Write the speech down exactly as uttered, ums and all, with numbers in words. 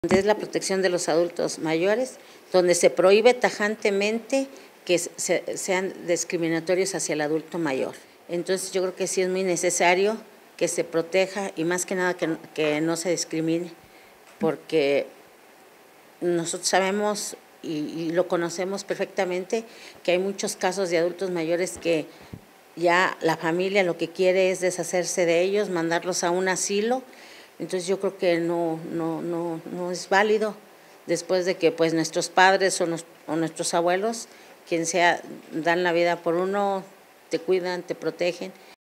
Es la protección de los adultos mayores, donde se prohíbe tajantemente que se, sean discriminatorios hacia el adulto mayor. Entonces yo creo que sí es muy necesario que se proteja y más que nada que, que no se discrimine, porque nosotros sabemos y, y lo conocemos perfectamente que hay muchos casos de adultos mayores que ya la familia lo que quiere es deshacerse de ellos, mandarlos a un asilo. Entonces yo creo que no, no, no, no es válido después de que pues nuestros padres o, nos, o nuestros abuelos, quien sea, dan la vida por uno, te cuidan, te protegen.